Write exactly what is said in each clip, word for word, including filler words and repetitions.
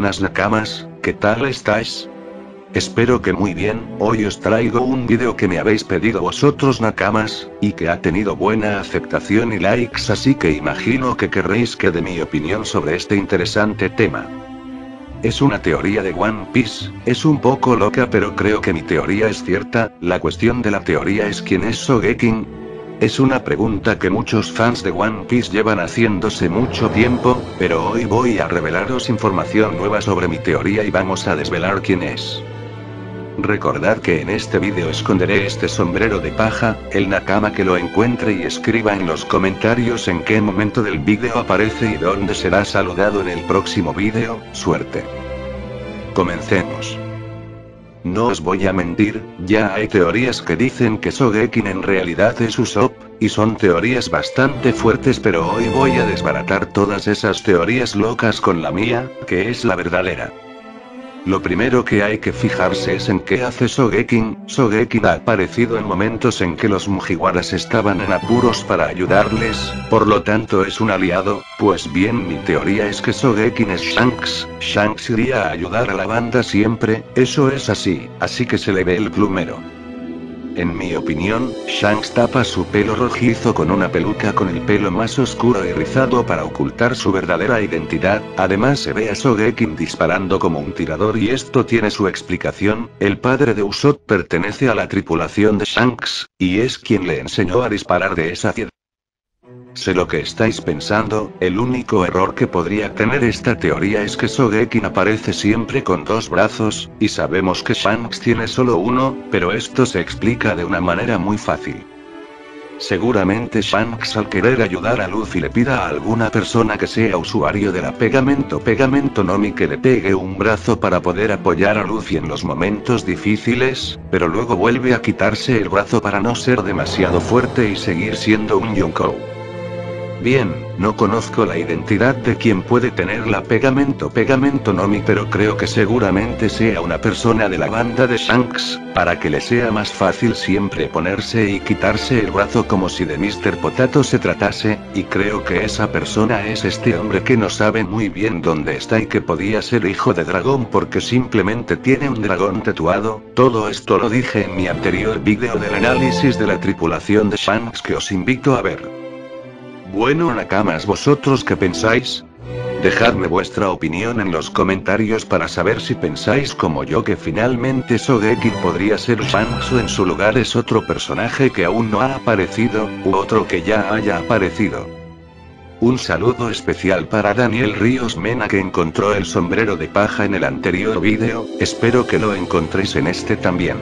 buenas nakamas, ¿qué tal estáis? Espero que muy bien. Hoy os traigo un vídeo que me habéis pedido vosotros nakamas, y que ha tenido buena aceptación y likes, así que imagino que querréis que dé mi opinión sobre este interesante tema. Es una teoría de One Piece, es un poco loca pero creo que mi teoría es cierta. La cuestión de la teoría es ¿quién es Sogeking? Es una pregunta que muchos fans de One Piece llevan haciéndose mucho tiempo, pero hoy voy a revelaros información nueva sobre mi teoría y vamos a desvelar quién es. Recordad que en este vídeo esconderé este sombrero de paja. El nakama que lo encuentre y escriba en los comentarios en qué momento del vídeo aparece y dónde será saludado en el próximo vídeo. Suerte. Comencemos. No os voy a mentir, ya hay teorías que dicen que Sogeking en realidad es Usopp, y son teorías bastante fuertes, pero hoy voy a desbaratar todas esas teorías locas con la mía, que es la verdadera. Lo primero que hay que fijarse es en qué hace Sogeking. Sogeking ha aparecido en momentos en que los Mugiwaras estaban en apuros para ayudarles, por lo tanto es un aliado. Pues bien, mi teoría es que Sogeking es Shanks. Shanks iría a ayudar a la banda siempre, eso es así, así que se le ve el plumero. En mi opinión, Shanks tapa su pelo rojizo con una peluca con el pelo más oscuro y rizado para ocultar su verdadera identidad. Además se ve a Sogeking disparando como un tirador y esto tiene su explicación. El padre de Usopp pertenece a la tripulación de Shanks, y es quien le enseñó a disparar de esa piedra. Sé lo que estáis pensando, el único error que podría tener esta teoría es que Sogeking aparece siempre con dos brazos, y sabemos que Shanks tiene solo uno, pero esto se explica de una manera muy fácil. Seguramente Shanks al querer ayudar a Luffy le pida a alguna persona que sea usuario de la Pegamento Pegamento Nomi que le pegue un brazo para poder apoyar a Luffy en los momentos difíciles, pero luego vuelve a quitarse el brazo para no ser demasiado fuerte y seguir siendo un Yonkou. Bien, no conozco la identidad de quien puede tener la Pegamento Pegamento Nomi, pero creo que seguramente sea una persona de la banda de Shanks, para que le sea más fácil siempre ponerse y quitarse el brazo como si de míster Potato se tratase, y creo que esa persona es este hombre que no sabe muy bien dónde está y que podía ser hijo de dragón porque simplemente tiene un dragón tatuado. Todo esto lo dije en mi anterior vídeo del análisis de la tripulación de Shanks que os invito a ver. Bueno nakamas, ¿vosotros qué pensáis? Dejadme vuestra opinión en los comentarios para saber si pensáis como yo que finalmente Sogeking podría ser Shanks o en su lugar es otro personaje que aún no ha aparecido, u otro que ya haya aparecido. Un saludo especial para Daniel Ríos Mena que encontró el sombrero de paja en el anterior vídeo, espero que lo encontréis en este también.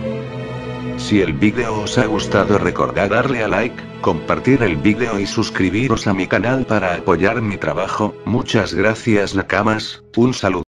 Si el vídeo os ha gustado recordad darle a like, compartir el vídeo y suscribiros a mi canal para apoyar mi trabajo. Muchas gracias nakamas, un saludo.